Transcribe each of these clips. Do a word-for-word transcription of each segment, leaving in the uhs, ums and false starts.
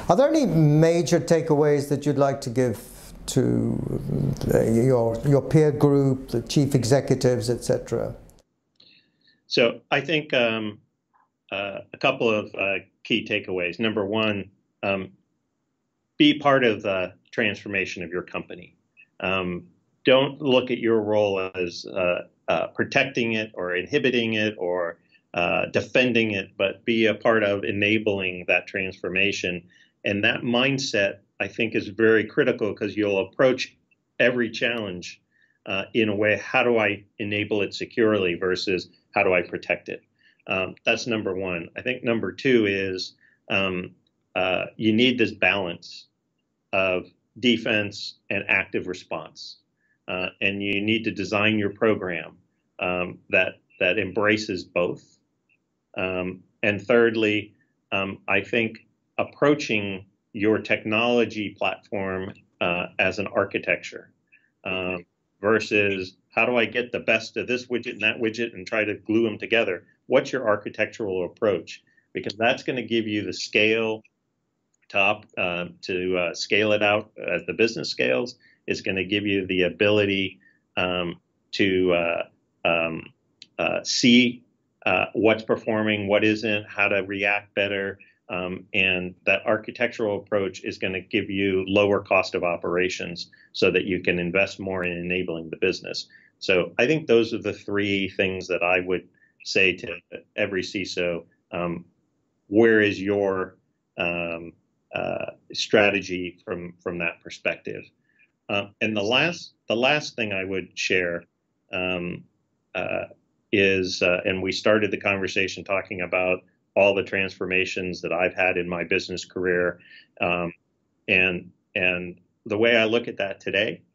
Are there any major takeaways that you'd like to give to uh, your, your peer group, the chief executives, et cetera? So I think um, uh, a couple of uh, key takeaways. Number one, um, be part of the transformation of your company. Um, don't look at your role as uh, uh, protecting it or inhibiting it or uh, defending it, but be a part of enabling that transformation. And that mindset, I think, is very critical because you'll approach every challenge uh, in a way, how do I enable it securely versus how do I protect it? Um, that's number one. I think number two is um, uh, you need this balance of defense and active response. Uh, and you need to design your program um, that, that embraces both. Um, and thirdly, um, I think approaching your technology platform uh, as an architecture um, versus how do I get the best of this widget and that widget and try to glue them together? What's your architectural approach? Because that's going to give you the scale top uh, to uh, scale it out as the business scales. It's going to give you the ability um, to uh, um, uh, see uh, what's performing, what isn't, how to react better. Um, and that architectural approach is going to give you lower cost of operations so that you can invest more in enabling the business. So I think those are the three things that I would say to every C I S O. Um, where is your um, uh, strategy from, from that perspective? Uh, and the last, the last thing I would share um, uh, is, uh, and we started the conversation talking about all the transformations that I've had in my business career. Um, and, and the way I look at that today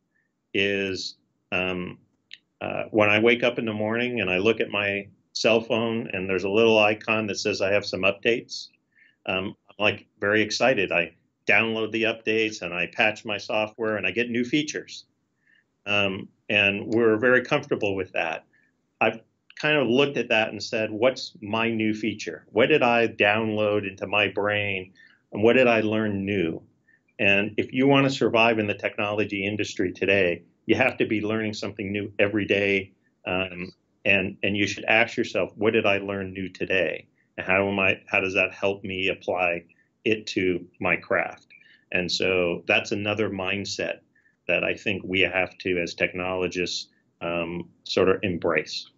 is um, uh, when I wake up in the morning and I look at my cell phone and there's a little icon that says I have some updates, um, I'm like very excited. I download the updates and I patch my software and I get new features. Um, and we're very comfortable with that. I've kind of looked at that and said, what's my new feature? What did I download into my brain? And what did I learn new? And if you want to survive in the technology industry today, you have to be learning something new every day. Um, and, and you should ask yourself, what did I learn new today? And how am I, how does that help me apply it to my craft? And so that's another mindset that I think we have to, as technologists, um, sort of embrace.